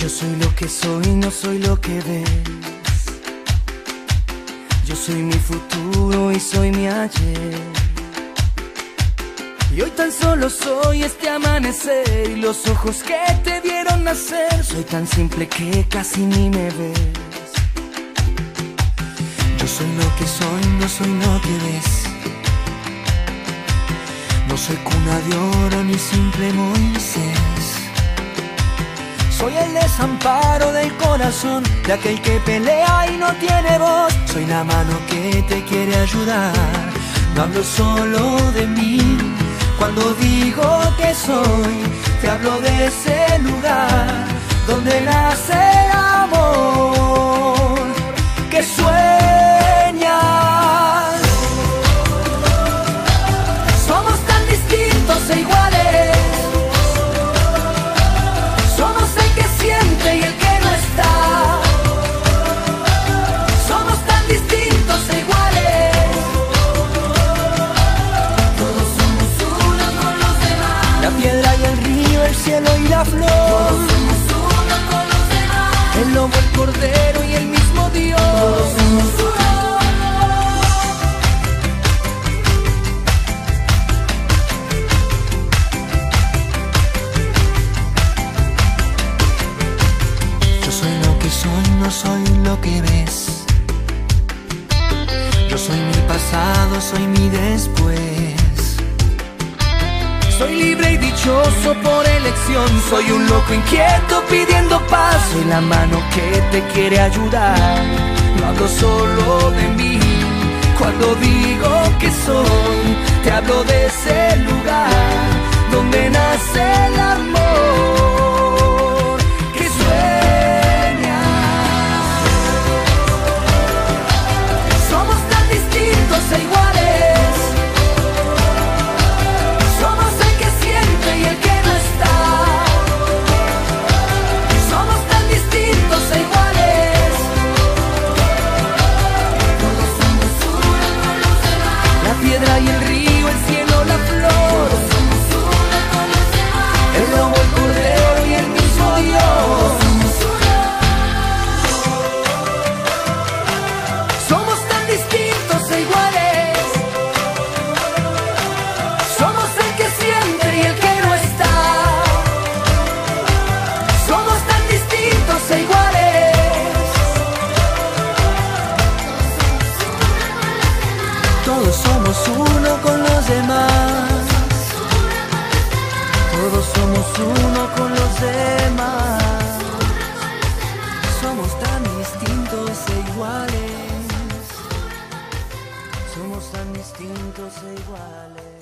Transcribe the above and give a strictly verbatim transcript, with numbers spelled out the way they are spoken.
Yo soy lo que soy, no soy lo que ves. Yo soy mi futuro y soy mi ayer. Y hoy tan solo soy este amanecer y los ojos que te vieron nacer. Soy tan simple que casi ni me ves. Yo soy lo que soy, no soy lo que ves. No soy cuna de oro ni simple Moisés. Soy el desamparo del corazón de aquel que pelea y no tiene voz. Soy la mano que te quiere ayudar. No hablo solo de mí. Cuando digo que soy, te hablo de ese lugar donde nace el amor que sueñas. Somos tan distintos e iguales. Somos el que siente y el que no está. Somos tan distintos e iguales. Todos somos uno con los demás. La piedra y el río, el cielo y la flor. Todos somos uno con los demás. El lobo, el cordero y el mismo Dios. Todos somos uno. No soy lo que ves. Yo soy mi pasado, soy mi después. Soy libre y dichoso por elección. Soy un loco inquieto pidiendo paz. Soy la mano que te quiere ayudar. No hablo solo de mí. Cuando digo que soy, te hablo de ese lugar donde nace el amor que sueña. E iguales. Somos el que siente y el que no está. Somos tan distintos e iguales. Todos somos uno con los demás. La piedra y el río, el cielo, la flor. Todos somos uno con los demás. El lobo, el cordero y el mismo Dios. Somos uno. Somos tan distintos e iguales. Todos somos uno con los demás. Todos somos uno con los demás. Somos tan distintos e iguales. Somos tan distintos e iguales.